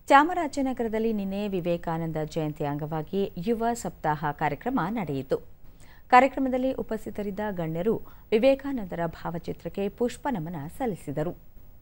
ಚಾಮರಾಜನಗರದಲ್ಲಿ ನಿನ್ನೆ ವಿವೇಕಾನಂದ ಜಯಂತಿ ಅಂಗವಾಗಿ ಯುವ ಸಪ್ತಾಹ ಕಾರ್ಯಕ್ರಮ ನಡೆಯಿತು. ಕಾರ್ಯಕ್ರಮದಲ್ಲಿ ಉಪಸ್ಥಿತರಿದ್ದ ಗಣ್ಯರು ವಿವೇಕಾನಂದರ ಭಾವಚಿತ್ರಕ್ಕೆ ಪುಷ್ಪ ನಮನ ಸಲ್ಲಿಸಿದರು.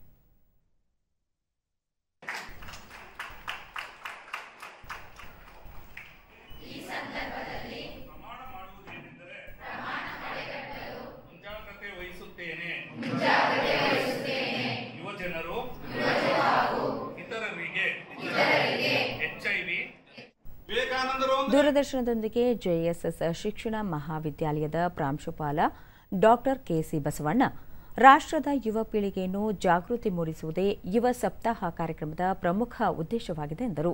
ದೂರದರ್ಶನದೊಂದಿಗೆ ಜೆಎಸ್ಎಸ್ ಶಿಕ್ಷಣ ಮಹಾವಿದ್ಯಾಲಯದ ಪ್ರಾಂಶುಪಾಲ ಡಾಕ್ಟರ್ ಕೆಸಿ ಬಸವಣ್ಣ, ರಾಷ್ಟ್ರದ ಯುವ ಪೀಳಿಗೆಯನ್ನು ಜಾಗೃತಿ ಮೂಡಿಸುವುದೇ ಯುವ ಸಪ್ತಾಹ ಕಾರ್ಯಕ್ರಮದ ಪ್ರಮುಖ ಉದ್ದೇಶವಾಗಿದೆ ಎಂದರು.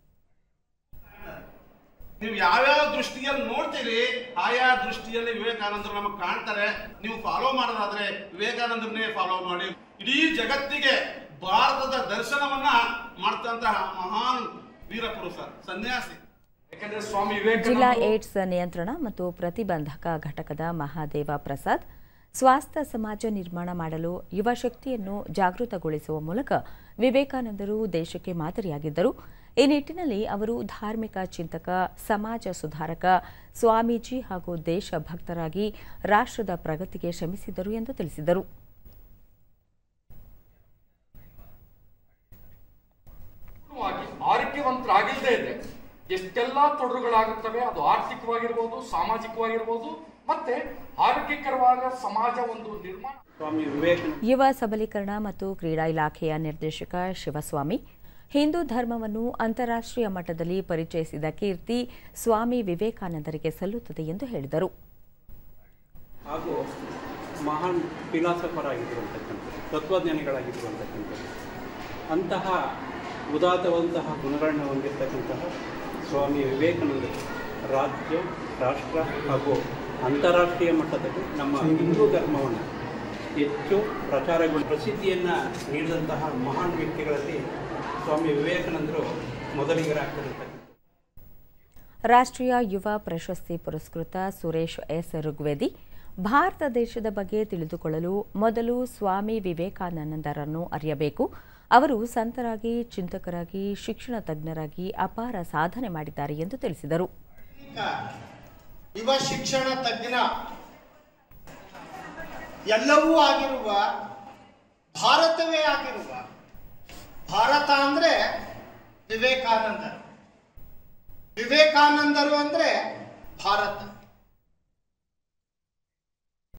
ನೀವು ಯಾವ್ಯಾವ ದೃಷ್ಟಿಯಲ್ಲಿ ನೋಡ್ತೀರಿ ಆಯಾ ದೃಷ್ಟಿಯಲ್ಲಿ ವಿವೇಕಾನಂದರು ನಮಗೆ ಕಾಣ್ತಾರೆ. ನೀವು ಫಾಲೋ ಮಾಡೋದಾದ್ರೆ ವಿವೇಕಾನಂದರನ್ನೇ ಫಾಲೋ ಮಾಡಿ. ಇಡೀ ಜಗತ್ತಿಗೆ ಭಾರತದ ದರ್ಶನವನ್ನ ಮಾಡ್ತಂತಹ ಮಹಾನ್ ವೀರಪುರುಷ ಸನ್ಯಾಸಿ. ಜಿಲ್ಲಾ ಏಡ್ಸ್ ನಿಯಂತ್ರಣ ಮತ್ತು ಪ್ರತಿಬಂಧಕ ಘಟಕದ ಮಹಾದೇವ ಪ್ರಸಾದ್, ಸ್ವಾಸ್ಥ್ಯ ಸಮಾಜ ನಿರ್ಮಾಣ ಮಾಡಲು ಯುವ ಶಕ್ತಿಯನ್ನು ಜಾಗೃತಗೊಳಿಸುವ ಮೂಲಕ ವಿವೇಕಾನಂದರು ದೇಶಕ್ಕೆ ಮಾದರಿಯಾಗಿದ್ದರು. ಈ ನಿಟ್ಟಿನಲ್ಲಿ ಅವರು ಧಾರ್ಮಿಕ ಚಿಂತಕ, ಸಮಾಜ ಸುಧಾರಕ, ಸ್ವಾಮೀಜಿ ಹಾಗೂ ದೇಶಭಕ್ತರಾಗಿ ರಾಷ್ಟ್ರದ ಪ್ರಗತಿಗೆ ಶ್ರಮಿಸಿದರು ಎಂದು ತಿಳಿಸಿದರು. ಆರೋಗ್ಯವಂತರಾಗಿಲ್ಲದೆ ಇದ್ರೆ ಎಷ್ಟೆಲ್ಲ ತೊಡರುಗಳಾಗುತ್ತವೆ. ಅದು ಆರ್ಥಿಕವಾಗಿರ್ಬೋದು, ಸಾಮಾಜಿಕವಾಗಿರ್ಬೋದು, ಮತ್ತೆ ಆರೋಗ್ಯಕರವಾದ ಸಮಾಜ ಒಂದು ನಿರ್ಮಾಣ. ಯುವ ಸಬಲೀಕರಣ ಮತ್ತು ಕ್ರೀಡಾ ಇಲಾಖೆಯ ನಿರ್ದೇಶಕ ಶಿವಸ್ವಾಮಿ, ಹಿಂದೂ ಧರ್ಮವನ್ನು ಅಂತಾರಾಷ್ಟ್ರೀಯ ಮಟ್ಟದಲ್ಲಿ ಪರಿಚಯಿಸಿದ ಕೀರ್ತಿ ಸ್ವಾಮಿ ವಿವೇಕಾನಂದರಿಗೆ ಸಲ್ಲುತ್ತದೆ ಎಂದು ಹೇಳಿದರು. ಹಾಗೂ ಮಹಾನ್ ಫಿಲಾಸಫರ್ ಆಗಿರುವಂತಕ್ಕಂಥದ್ದು, ತತ್ವಜ್ಞಾನಿಗಳಾಗಿರುವಂತಕ್ಕಂಥದ್ದು, ಅಂತಹ ಉದಾತ್ತವಂತಹ ಗುಣಗಳನ್ನ ಹೊಂದಿರತಕ್ಕಂತಹ ಸ್ವಾಮಿ ವಿವೇಕಾನಂದರು ರಾಜ್ಯ, ರಾಷ್ಟ್ರ ಹಾಗೂ ಅಂತಾರಾಷ್ಟ್ರೀಯ ಮಟ್ಟದಲ್ಲಿ ನಮ್ಮ ಹಿಂದೂ ಧರ್ಮವನ್ನು ಹೆಚ್ಚು ಪ್ರಸಿದ್ಧಿಯನ್ನು ನೀಡಿದಂತಹ ಮಹಾನ್ ವ್ಯಕ್ತಿಗಳಲ್ಲಿ ಸ್ವಾಮಿ ವಿವೇಕಾನಂದರು ಮೊದಲಿಗರಾಗ್ತಿರುತ್ತಾರೆ. ರಾಷ್ಟ್ರೀಯ ಯುವ ಪ್ರಶಸ್ತಿ ಪುರಸ್ಕೃತ ಸುರೇಶ್ ಎಸ್ ಋಗ್ವೇದಿ, ಭಾರತ ದೇಶದ ಬಗ್ಗೆ ತಿಳಿದುಕೊಳ್ಳಲು ಮೊದಲು ಸ್ವಾಮಿ ವಿವೇಕಾನಂದರನ್ನು ಅರಿಯಬೇಕು. ಅವರು ಸಂತರಾಗಿ, ಚಿಂತಕರಾಗಿ, ಶಿಕ್ಷಣ ತಜ್ಞರಾಗಿ ಅಪಾರ ಸಾಧನೆ ಮಾಡಿದ್ದಾರೆ ಎಂದು ತಿಳಿಸಿದರು. ಯುವ ಶಿಕ್ಷಣ ತಜ್ಞ ಎಲ್ಲವೂ ಆಗಿರುವ, ಭಾರತವೇ ಆಗಿರುವ, ಭಾರತ ಅಂದ್ರೆ ವಿವೇಕಾನಂದರು, ವಿವೇಕಾನಂದರು ಅಂದ್ರೆ ಭಾರತ.